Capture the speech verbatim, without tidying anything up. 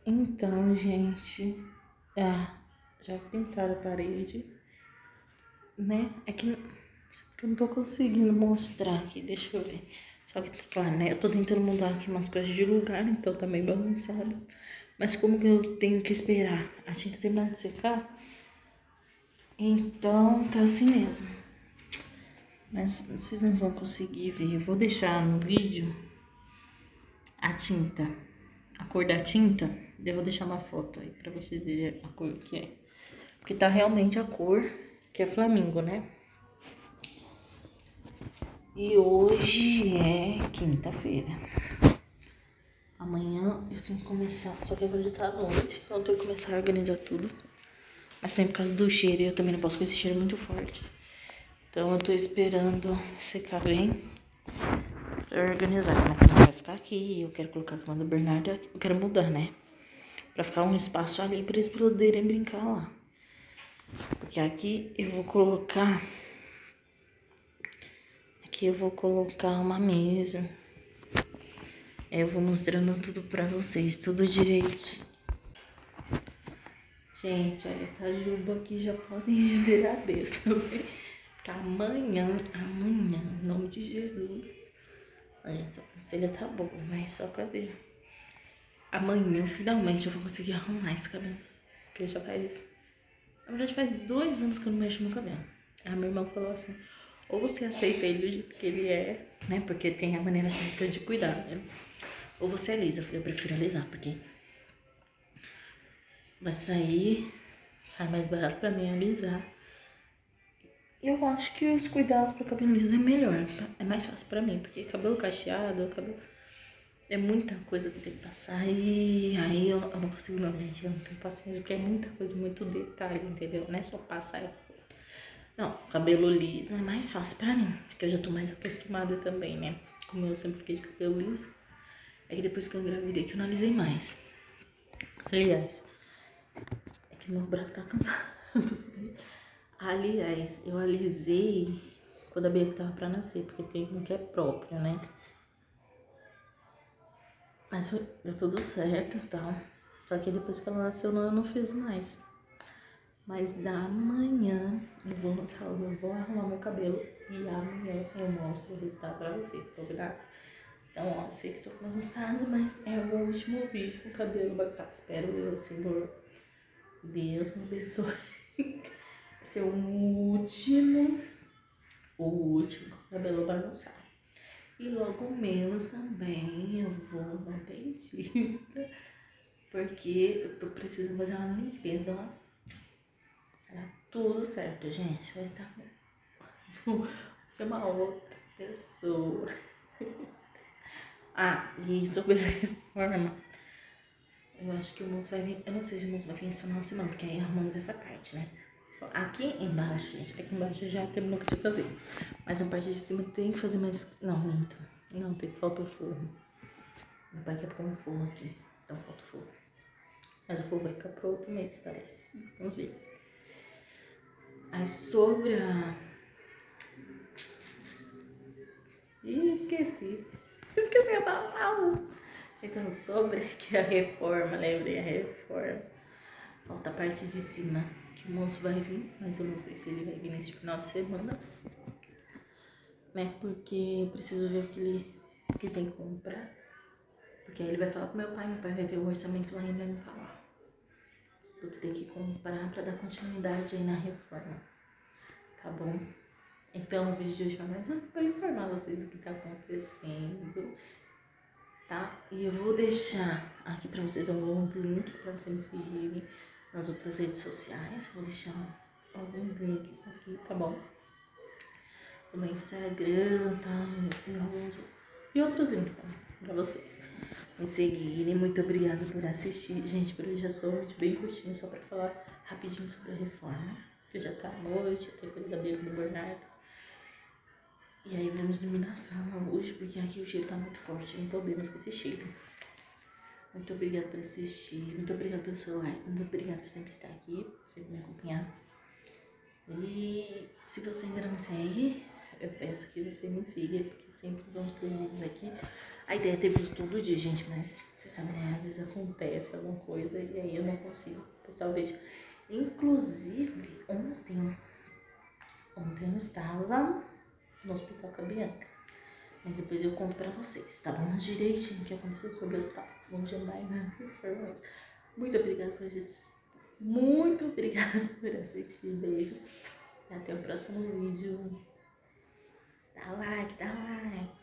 Então, gente, ah, já pintaram a parede, né? É que, que eu não tô conseguindo mostrar aqui, deixa eu ver. Só que, claro, né? Eu tô tentando mudar aqui umas coisas de lugar, então tá meio bagunçado. Mas como que eu tenho que esperar a tinta terminar de secar, então tá assim mesmo. Mas vocês não vão conseguir ver. Eu vou deixar no vídeo a tinta, a cor da tinta. Eu vou deixar uma foto aí pra vocês verem a cor que é. Porque tá realmente a cor que é flamingo, né? E hoje é quinta-feira. Amanhã eu tenho que começar, só que agora já tá à noite, então eu tenho que começar a organizar tudo. Mas também por causa do cheiro, eu também não posso com esse cheiro muito forte. Então eu tô esperando secar bem pra organizar. A cama vai ficar aqui, eu quero colocar a cama do Bernardo aqui. Eu quero mudar, né? Pra ficar um espaço ali pra eles poderem brincar lá. Porque aqui eu vou colocar... Aqui eu vou colocar uma mesa. Eu vou mostrando tudo pra vocês, tudo direito. Gente, olha, essa juba aqui já podem dizer adeus, tá bem? Que amanhã, amanhã, em nome de Jesus. A gente, a conselha tá boa, mas só cadê? Amanhã, finalmente, eu vou conseguir arrumar esse cabelo. Porque já faz... Na verdade, faz dois anos que eu não mexo no cabelo. A minha irmã falou assim, ou você aceita ele do jeito que ele é, né? Porque tem a maneira certa de cuidar, né? Ou você alisa. Eu falei, eu prefiro alisar, porque vai sair, sai mais barato pra mim alisar. Eu acho que os cuidados pro cabelo liso é melhor, é mais fácil pra mim, porque cabelo cacheado, cabelo... É muita coisa que tem que passar e aí eu, eu não consigo não, gente, eu não tenho paciência, porque é muita coisa, muito detalhe, entendeu? Não é só passar e... Não, cabelo liso é mais fácil pra mim, porque eu já tô mais acostumada também, né? Como eu sempre fiquei de cabelo liso, é que depois que eu engravidei que eu não alisei mais. Aliás, é que meu braço tá cansado. Aliás, eu alisei quando a Bianca tava pra nascer, porque tem um que é próprio, né? Mas foi, deu tudo certo e tal. Só que depois que ela nasceu, eu não fiz mais. Mas da manhã eu vou no salão, eu vou arrumar meu cabelo e amanhã eu mostro o resultado pra vocês, combinado? Então, ó, eu sei que tô bagunçada, mas é o último vídeo com o cabelo bagunçado. Espero eu, Senhor Deus me abençoe. Vai ser o último, o último com o cabelo bagunçado. E logo menos também eu vou na dentista, porque eu tô precisando fazer uma limpeza, ó. Tá tudo certo, gente. Vai estar... Vai ser uma outra pessoa. Ah, e sobre a reforma, eu acho que o moço vai vir... Eu não sei se o moço vai vir essa semana, semana, porque aí arrumamos essa parte, né? Aqui embaixo, gente, aqui embaixo já terminou o que tinha que fazer. Mas a parte de cima tem que fazer mais... Não, minto. Não, tem que falta o forro. Meu pai quer pôr um forro aqui, então falta o forro. Mas o forro vai ficar pro outro mês, parece. Vamos ver. Aí sobre a... Ih, esqueci. Esqueci, eu tava falando. Então sobre que a reforma, lembrei a reforma. Falta a parte de cima, que o moço vai vir, mas eu não sei se ele vai vir nesse final de semana. Né, porque eu preciso ver o que ele, o que tem que comprar. Porque aí ele vai falar pro meu pai, meu pai vai ver o orçamento lá e vai me falar do que tem que comprar pra dar continuidade aí na reforma. Tá bom? Então o vídeo de hoje vai mais um pra informar vocês do que tá acontecendo. Tá? E eu vou deixar aqui pra vocês alguns links pra vocês me seguirem nas outras redes sociais. Vou deixar alguns links aqui, tá bom? No meu Instagram, tá? E outros links também pra vocês me seguirem. Muito obrigada por assistir. Gente, por hoje é só um vídeo bem curtinho, só pra falar rapidinho sobre a reforma. Que já tá à noite, tem coisa da Bianca do Bernardo. E aí vamos dormir na sala hoje, porque aqui o cheiro tá muito forte, não podemos com esse cheiro. Muito obrigada por assistir, muito obrigada pelo seu like, muito obrigada por sempre estar aqui, por sempre me acompanhar. E se você ainda não me segue, eu peço que você me siga, porque sempre vamos ter vídeos aqui. A ideia é ter vídeo todo dia, gente, mas você sabe, né? Às vezes acontece alguma coisa e aí eu não consigo postar o vídeo. Inclusive, ontem, ontem eu estava no hospital com a Bianca, mas depois eu conto pra vocês, tá bom? Direitinho o que aconteceu sobre o hospital. Vamos jamais informações. Muito obrigada por assistir. Muito obrigada por assistir. Beijos. E até o próximo vídeo. Dá like, dá like.